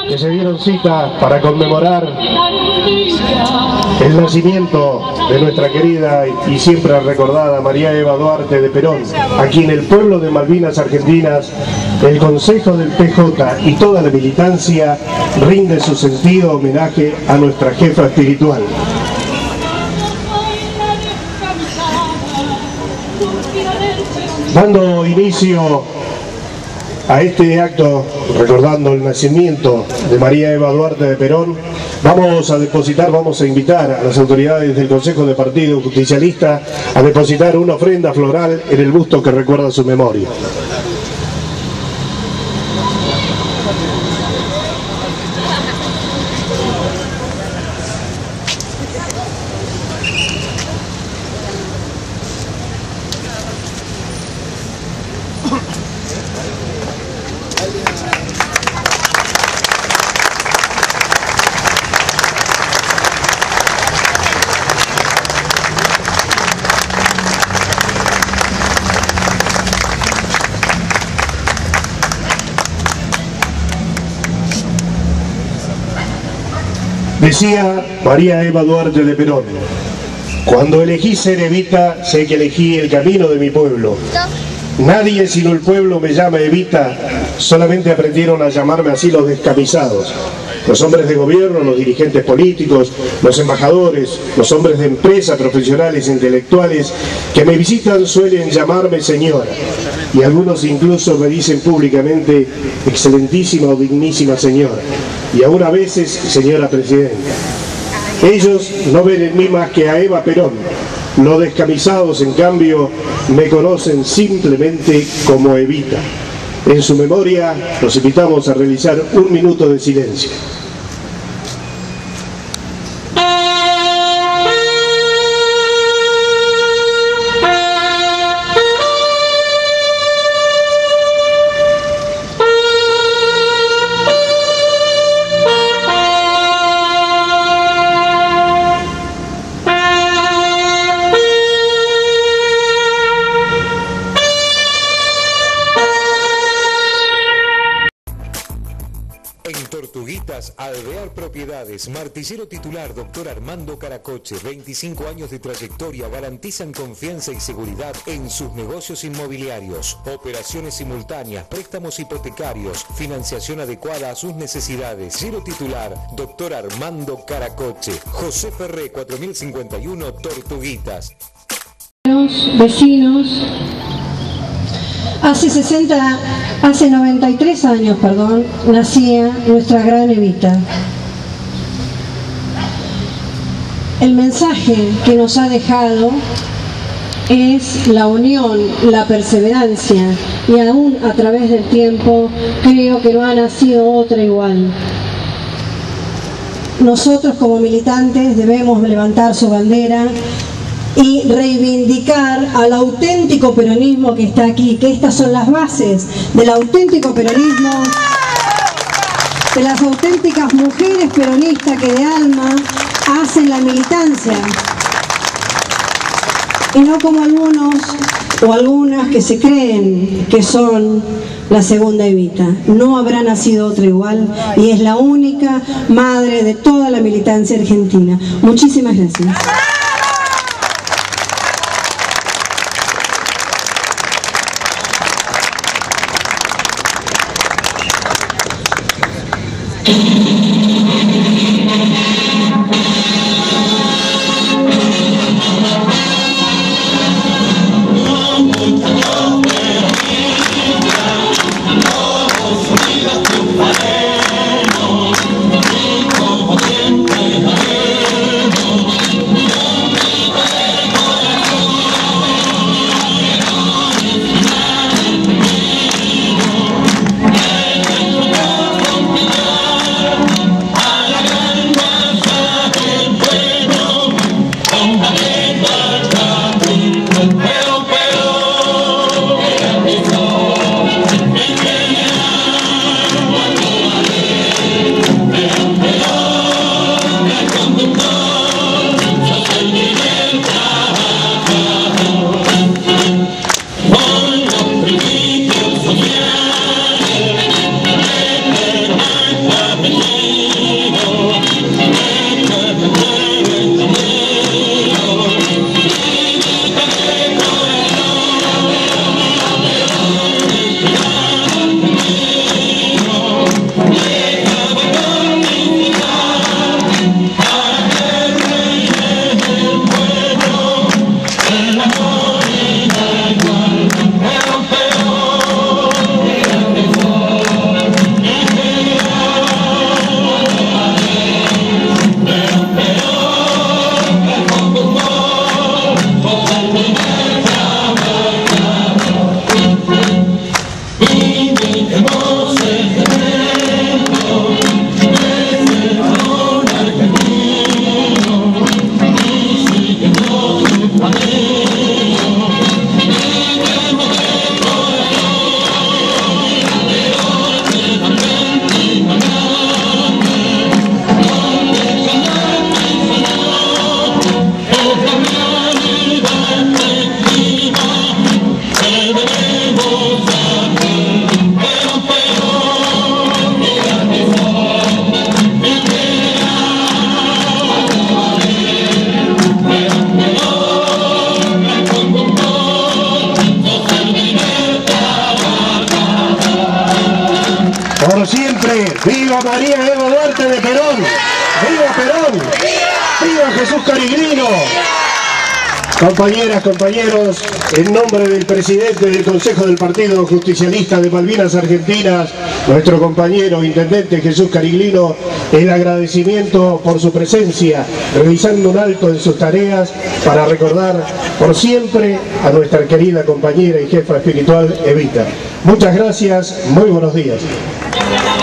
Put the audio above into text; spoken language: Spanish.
que se dieron cita para conmemorar el nacimiento de nuestra querida y siempre recordada María Eva Duarte de Perón, aquí en el pueblo de Malvinas Argentinas. El Consejo del PJ y toda la militancia rinde su sentido homenaje a nuestra jefa espiritual. Dando inicio a este acto, recordando el nacimiento de María Eva Duarte de Perón, vamos a invitar a las autoridades del Consejo de Partido Justicialista a depositar una ofrenda floral en el busto que recuerda su memoria. Decía María Eva Duarte de Perón: cuando elegí ser Evita, sé que elegí el camino de mi pueblo. Nadie sino el pueblo me llama Evita, solamente aprendieron a llamarme así los descamisados. Los hombres de gobierno, los dirigentes políticos, los embajadores, los hombres de empresa, profesionales e intelectuales que me visitan suelen llamarme señora. Y algunos incluso me dicen públicamente excelentísima o dignísima señora. Y aún a veces señora presidenta. Ellos no ven en mí más que a Eva Perón. Los descamisados, en cambio, me conocen simplemente como Evita. En su memoria los invitamos a realizar un minuto de silencio. Alvear Propiedades, martillero titular Dr. Armando Caracoche, 25 años de trayectoria garantizan confianza y seguridad en sus negocios inmobiliarios. Operaciones simultáneas, préstamos hipotecarios, financiación adecuada a sus necesidades. Giro titular Dr. Armando Caracoche, José Ferré 4051 Tortuguitas. Vecinos, hace 93 años, nacía nuestra gran Evita. El mensaje que nos ha dejado es la unión, la perseverancia, y aún a través del tiempo creo que no ha nacido otra igual. Nosotros como militantes debemos levantar su bandera y reivindicar al auténtico peronismo que está aquí, que estas son las bases del auténtico peronismo, de las auténticas mujeres peronistas que de alma hacen la militancia, y no como algunos o algunas que se creen que son la segunda Evita. No habrá nacido otra igual y es la única madre de toda la militancia argentina. Muchísimas gracias. ¡Viva María Eva Duarte de Perón! ¡Viva Perón! ¡Viva Jesús Cariglino! Compañeras, compañeros, en nombre del presidente del Consejo del Partido Justicialista de Malvinas Argentinas, nuestro compañero intendente Jesús Cariglino, el agradecimiento por su presencia, realizando un alto en sus tareas para recordar por siempre a nuestra querida compañera y jefa espiritual Evita. Muchas gracias, muy buenos días.